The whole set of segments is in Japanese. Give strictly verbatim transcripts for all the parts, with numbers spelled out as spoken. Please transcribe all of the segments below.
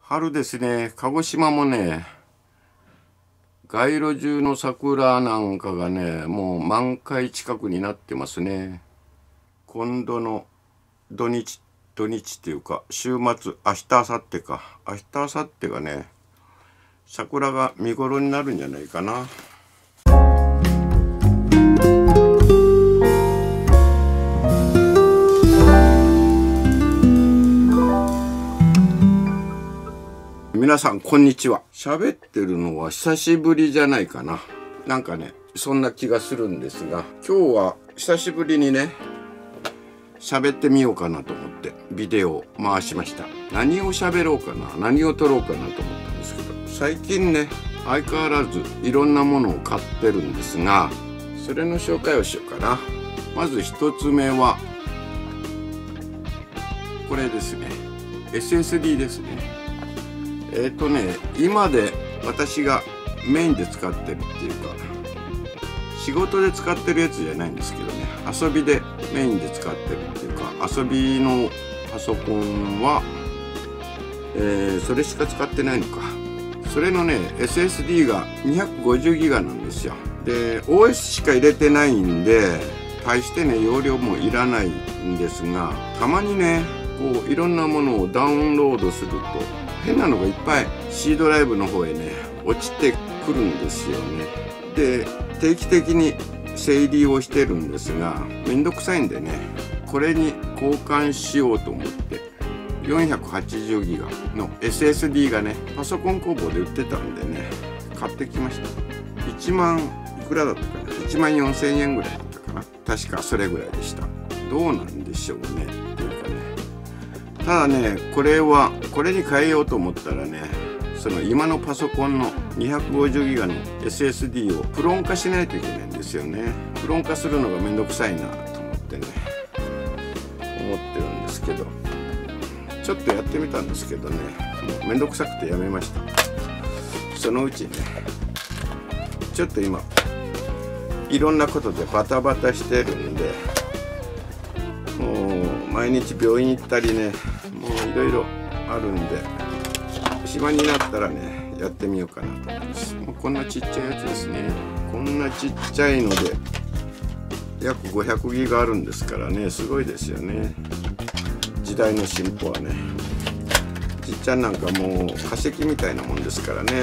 春ですね。鹿児島もね、街路樹の桜なんかがね、もう満開近くになってますね。今度の土日、土日っていうか、週末、明日、明後日か。明日、明後日がね、桜が見頃になるんじゃないかな。皆さんこんにちは。喋ってるのは久しぶりじゃないかな。なんかね、そんな気がするんですが、今日は久しぶりにね、喋ってみようかなと思ってビデオを回しました。何を喋ろうかな、何を撮ろうかなと思ったんですけど、最近ね、相変わらずいろんなものを買ってるんですが、それの紹介をしようかな。まず一つ目はこれですね。 エスエスディー ですね。えっとね、今で私がメインで使ってるっていうか、仕事で使ってるやつじゃないんですけどね、遊びでメインで使ってるっていうか、遊びのパソコンは、えー、それしか使ってないのか。それのね エスエスディー がにひゃくごじゅうギガなんですよ。で オーエス しか入れてないんで、大してね容量もいらないんですが、たまにねこういろんなものをダウンロードすると変なのがいっぱい C ドライブの方へね落ちてくるんですよね。で定期的に整理をしてるんですが、めんどくさいんでね、これに交換しようと思ってよんひゃくはちじゅうギガの エスエスディー がねパソコン工房で売ってたんでね買ってきました。いちまんいくらだったかな、いちまんよんせんえんぐらいだったかな、確かそれぐらいでした。どうなんでしょうねっていうかね。ただね、これはこれに変えようと思ったらね、その今のパソコンのにひゃくごじゅうギガの エスエスディー をプロン化しないといけないんですよね。プロン化するのがめんどくさいなと思ってね思ってるんですけど、ちょっとやってみたんですけどね、もうめんどくさくてやめました。そのうちね、ちょっと今いろんなことでバタバタしてるんで、もう毎日病院行ったりね、もういろいろあるんで、暇になったらねやってみようかなと思います。もうこんなちっちゃいやつですね。こんなちっちゃいので約ごひゃくギガあるんですからね、すごいですよね。時代の進歩はね。じっちゃんなんかもう化石みたいなもんですからね。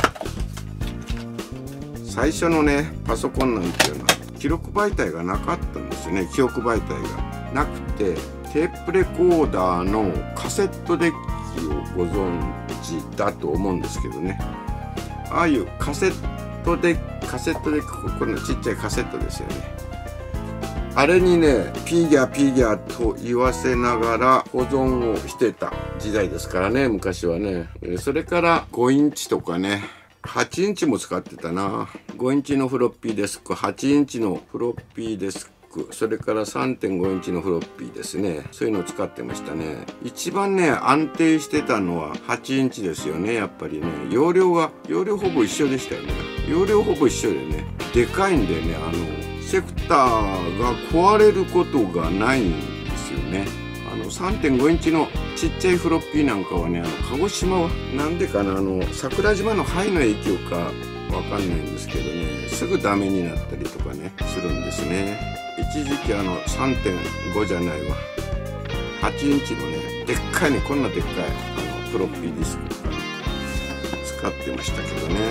最初のねパソコンなんていうのは記録媒体がなかったんですよね。記憶媒体がなくて、テープレコーダーのカセットデッキをご存知だと思うんですけどね、ああいうカセットデッキカセットデッキ、このちっちゃいカセットですよね。あれにねピーギャーピーギャーと言わせながら保存をしてた時代ですからね、昔はね。それからごインチとかね、はちインチも使ってたな。ごインチのフロッピーディスク、はちインチのフロッピーディスク、それから さんてんごインチのフロッピーですね。そういうのを使ってましたね。一番ね安定してたのははちインチですよね。やっぱりね容量が容量ほぼ一緒でしたよね。容量ほぼ一緒でね、でかいんでね、あのセクターが壊れることがないんですよね。あの さんてんごインチのちっちゃいフロッピーなんかはね、あの鹿児島はなんでかな、あの桜島の灰の影響かわかんないんですけどね、すぐダメになったりとかねするんですね。一時期あの さんてんご じゃないわ、はちインチのねでっかいね、こんなでっかいあのフロッピーディスクとか、ね、使ってましたけどね。も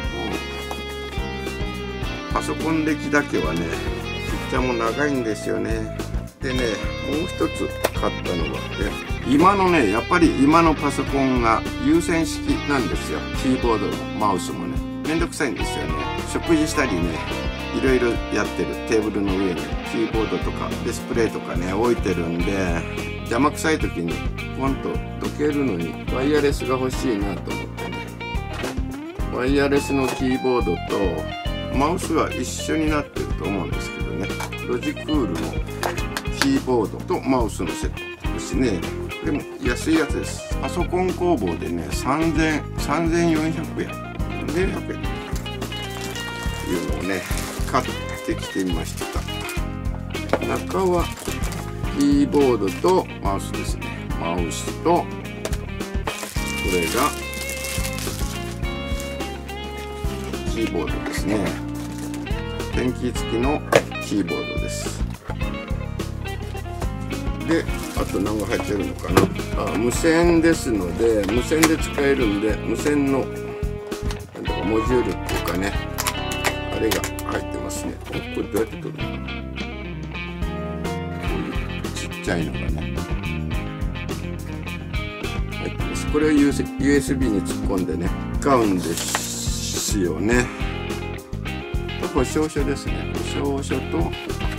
うパソコン歴だけはねピッチャーも長いんですよね。でね、もう一つ買ったのはね、今のねやっぱり今のパソコンが有線式なんですよ。キーボードもマウスもねめんどくさいんですよね。食事したりねいろいろやってるテーブルの上にキーボードとかディスプレイとかね置いてるんで、邪魔くさい時にポンとどけるのにワイヤレスが欲しいなと思ってね、ワイヤレスのキーボードとマウスが一緒になってると思うんですけどね、ロジクールのキーボードとマウスのセットですね。でも安いやつです。パソコン工房でねさんぜんよんひゃくえんさんぜんよんひゃくえんっていうのをね買ってきてみました。中はキーボードとマウスですね。マウスとれがキーボードですね。ペンキー付きのキーボードです。で、あと何が入ってるのかな。あ、無線ですので、無線で使えるんで、無線のなんとかモジュールっていうかね、あれが入ってますね。お、これどうやって撮るの？こういうちっちゃいのがね入ってます。これを ユーエスビー に突っ込んでね使うんですよね。保証書ですね。保証書とこ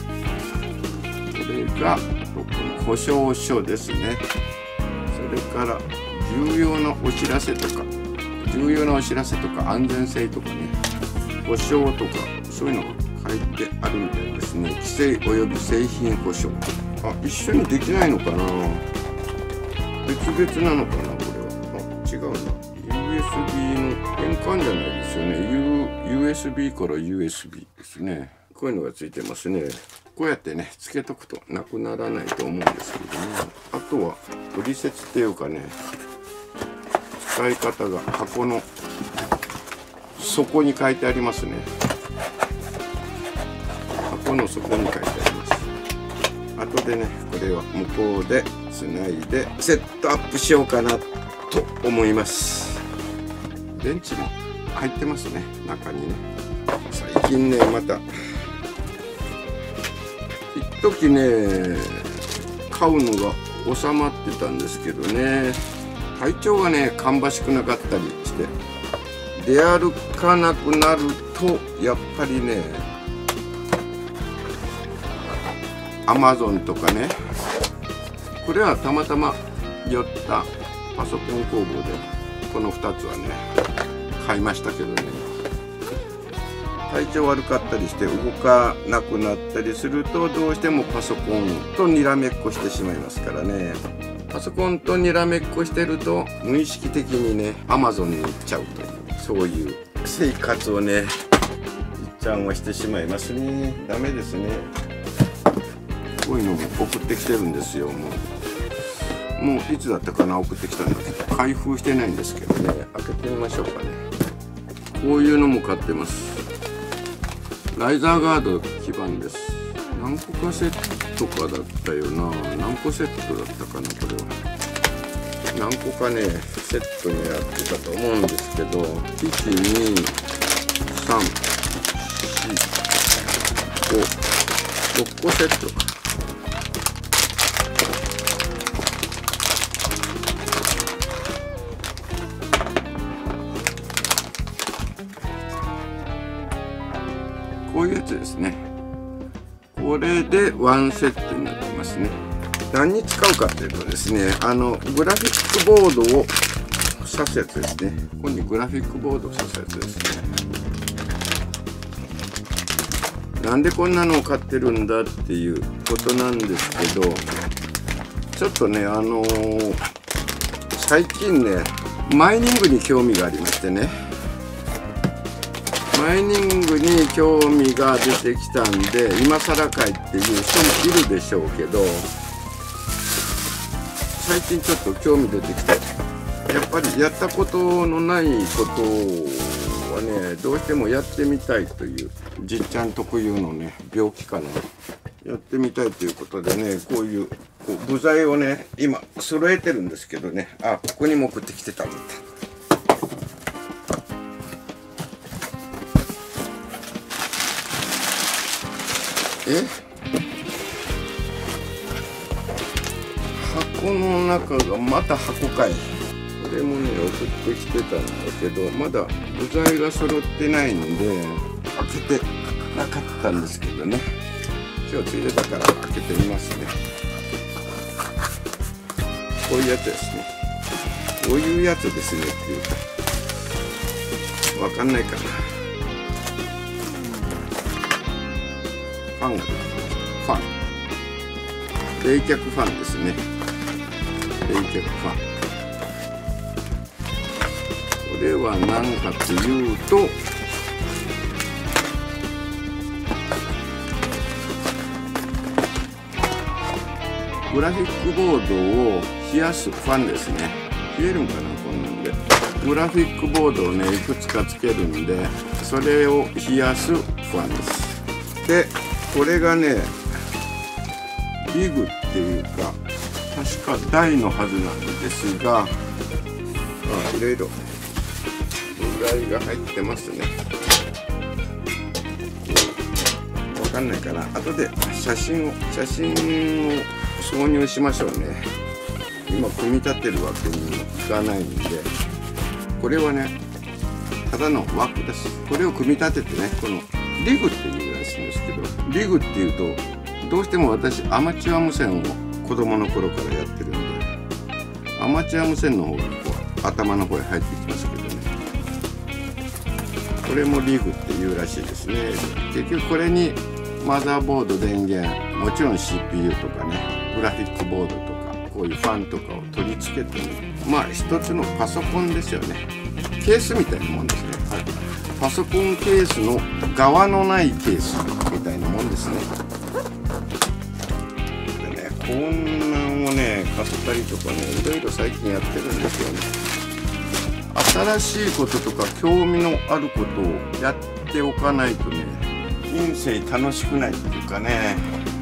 れが保証書ですね。それから重要なお知らせとか重要なお知らせとか安全性とかね、保証とかそういうのが書いてあるみたいですね。規制および製品保証。あ、一緒にできないのかな。別々なのかな、これは。あ、違うな。ユーエスビー の変換じゃないですよね。ユーエスビー から ユーエスビー ですね。こういうのがついてますね。こうやってねつけとくとなくならないと思うんですけどね。あとは取説っていうかね、使い方が箱の底に書いてありますね。箱の底に書いてあります。後でねこれは向こうでつないでセットアップしようかなと思います。電池も入ってますね、中にね。最近ねまた一時ね買うのが収まってたんですけどね、体調がね芳しくなかったりして出歩かなくなるとやっぱりねアマゾンとかね、これはたまたま寄ったパソコン工房でこのふたつはね買いましたけどね、体調悪かったりして動かなくなったりするとどうしてもパソコンとにらめっこしてしまいますからね。パソコンとにらめっこしてると無意識的にね アマゾン に行っちゃうという、そういう生活をねいっちゃんはしてしまいますね。ダメですね。こういうのも送ってきてるんですよ。もうもういつだったかな送ってきたんだけど開封してないんですけどね、開けてみましょうかね。こういうのも買ってます。ライザーガード基板です。何個かセットかだったよな。何個セットだったかな、これは。何個かねセットにやってたと思うんですけど、いちにさんしごろっこセットか。こういうやつですね。これでワンセットになってますね。何に使うかというとですね、あのグラフィックボードを挿すやつですね。ここにグラフィックボードを挿すやつですね。なんでこんなのを買ってるんだっていうことなんですけど、ちょっとねあのー、最近ねマイニングに興味がありましてね、マイニングに興味が出てきたんで、今更かいっていう人もいるでしょうけど、最近ちょっと興味出てきて、やっぱりやったことのないことはねどうしてもやってみたいという、じっちゃん特有のね病気かな、やってみたいということでね、こういうこう部材をね今揃えてるんですけどね、あ、ここにも送ってきてたんだ。え、箱の中がまた箱かい。これもね送ってきてたんだけど、まだ部材が揃ってないんで開けてなかったんですけどね、今日ついでたから開けてみますね。こういうやつですね。こういうやつですねっていうかわかんないかな。ファンが出てきました。ファン、冷却ファンですね。冷却ファン、これは何かというと、グラフィックボードを冷やすファンですね。冷えるんかな、こんなの。 でグラフィックボードをねいくつかつけるんで、それを冷やすファンです。でこれがねリグっていうか確か台のはずなんですが、あいろいろ部材が入ってますね。わかんないかな、後で写真を写真を挿入しましょうね。今組み立てるわけにもいかないんで、これはねただの枠です。これを組み立ててね、このリグっていうらしいんですけど、リグっていうとどうしても私アマチュア無線を子供の頃からやってるんで、アマチュア無線の方がこう頭の方へ入ってきますけどね、これもリグっていうらしいですね。結局これにマザーボード、電源、もちろん シーピーユー とかね、グラフィックボードとかこういうファンとかを取り付けてね、まあ一つのパソコンですよね。ケースみたいなもんですね。はい、パソコンケースの側のないケースみたいなもんですね。でね、こんなんをね買ったりとかね、いろいろ最近やってるんですよね。新しいこととか興味のあることをやっておかないとね、人生楽しくないっていうかね、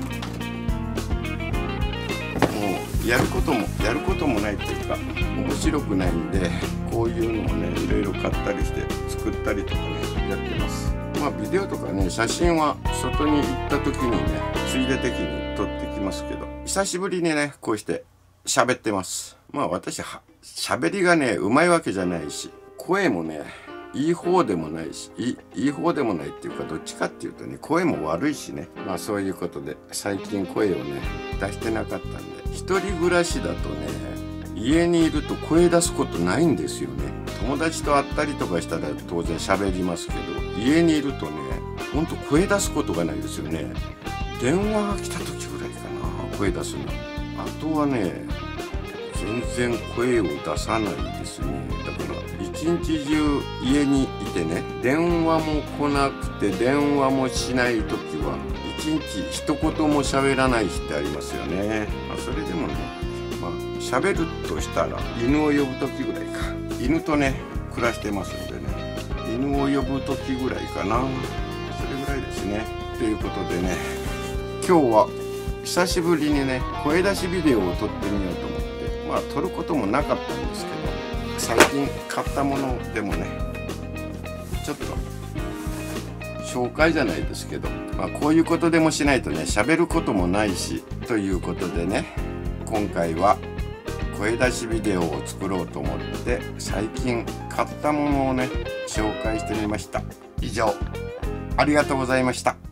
もうやることもやることもないっていうか面白くないんで、こういうのをねいろいろ買ったりして作ったりとかねやってます。まあビデオとかね写真は外に行った時にねついで的に撮ってきますけど、久しぶりにねこうして喋ってます。まあ私は喋りがねうまいわけじゃないし、声もねいい方でもないし、いい、いい方でもないっていうか、どっちかっていうとね声も悪いしね、まあそういうことで最近声をね出してなかったんで、一人暮らしだとね家にいると声出すことないんですよね。友達と会ったりとかしたら当然喋りますけど、家にいるとねほんと声出すことがないですよね。電話が来た時ぐらいかな声出すの。あとはね全然声を出さないですね。だから一日中家にいてね、電話も来なくて電話もしない時は一日一言も喋らない日ってありますよね。まあ、それでもね、まあ喋るとしたら犬を呼ぶ時ぐらいか。犬とね暮らしてますんでね、犬を呼ぶ時ぐらいかな。それぐらいですね。ということでね、今日は久しぶりにね声出しビデオを撮ってみようと思って、まあ撮ることもなかったんですけど、最近買ったものでもねちょっと紹介じゃないですけど、まあこういうことでもしないとね喋ることもないし、ということでね今回は声出しビデオを作ろうと思って最近買ったものをね紹介してみました。以上ありがとうございました。